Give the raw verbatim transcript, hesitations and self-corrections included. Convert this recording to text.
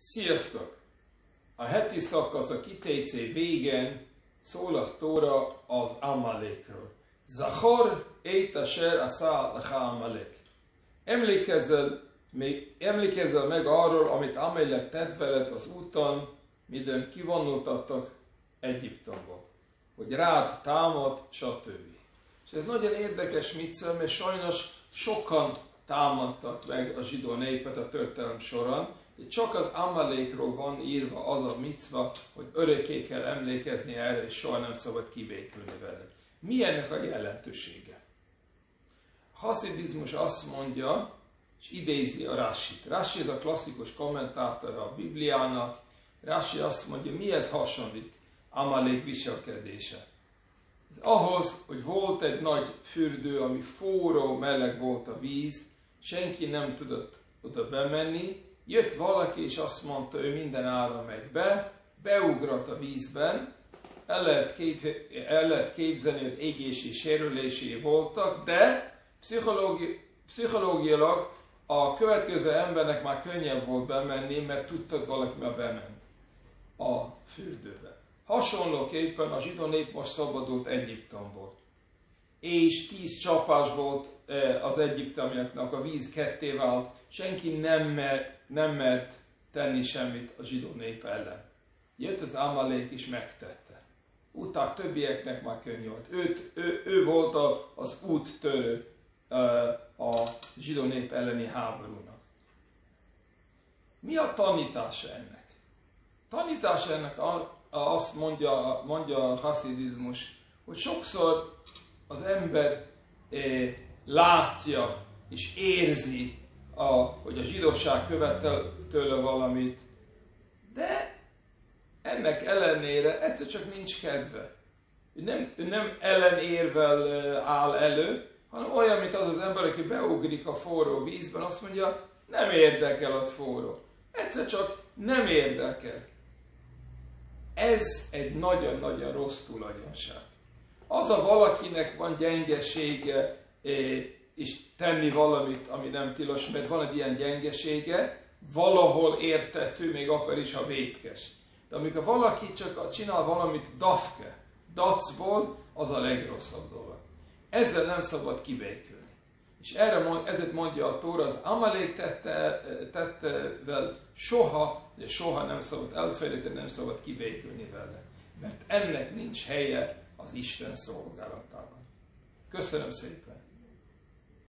Sziasztok! A heti szakasz a Ki Tei-cé végén szól a Tóra az Amalékról. Zachor ét asher asa lecha Amalek. Emlékezzel, még emlékezzel meg arról, amit Amalek tett veled az úton, midőn kivonultattak Egyiptomból. Hogy rád támad, stb. És ez nagyon érdekes micva, mert sajnos sokan támadtak meg a zsidó népet a történelem során, de csak az Amalékról van írva az a micva, hogy örökké kell emlékezni erre, és soha nem szabad kibékülni vele. Mi ennek a jelentősége? A haszidizmus azt mondja, és idézi a Rasit. Rashi ez a klasszikus kommentátora a Bibliának. Rashi azt mondja, mihez hasonlít Amalék viselkedése. Ahhoz, hogy volt egy nagy fürdő, ami forró, meleg volt a víz, senki nem tudott oda bemenni, jött valaki és azt mondta, ő minden ára megy be, beugrott a vízben, el lehet, kép, el lehet képzelni, hogy égési sérülései voltak, de pszichológi, pszichológiailag a következő embernek már könnyebb volt bemenni, mert tudtad, valaki már bement a fürdőbe. Hasonlóképpen a zsidó nép most szabadult Egyiptomból. És tíz csapás volt az egyiptomiaknak, a víz ketté vált, senki nem, mer, nem mert tenni semmit a zsidó nép ellen. Jött az Amalek és megtette. Utána többieknek már könnyű volt. Őt, ő, ő volt a, az úttörő a zsidó nép elleni háborúnak. Mi a tanítása ennek? Tanítása ennek azt mondja, mondja a haszidizmus, hogy sokszor az ember eh, látja és érzi, a, hogy a zsidóság követel tőle valamit, de ennek ellenére egyszer csak nincs kedve. Ő nem, ő nem ellenérvel áll elő, hanem olyan, mint az az ember, aki beugrik a forró vízben, azt mondja, nem érdekel ott forró. Egyszer csak nem érdekel. Ez egy nagyon-nagyon rossz tulajdonság. Az a valakinek van gyengesége, és tenni valamit, ami nem tilos, mert van egy ilyen gyengesége, valahol értető, még akar is, ha vétkes. De amikor valaki csak csinál valamit dafke, dacból, az a legrosszabb dolog. Ezzel nem szabad kibékülni. És erre mond, ezért mondja a Tóra, az Amalék tette, tettevel soha, de soha nem szabad elfelejteni, nem szabad kibékülni vele. Mert ennek nincs helye az Isten szolgálatában. Köszönöm szépen!